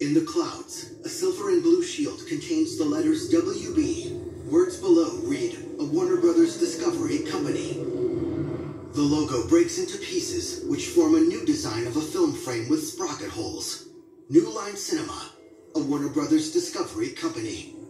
In the clouds, a silver and blue shield contains the letters WB. Words below read, a Warner Brothers Discovery Company. The logo breaks into pieces, which form a new design of a film frame with sprocket holes. New Line Cinema, a Warner Brothers Discovery Company.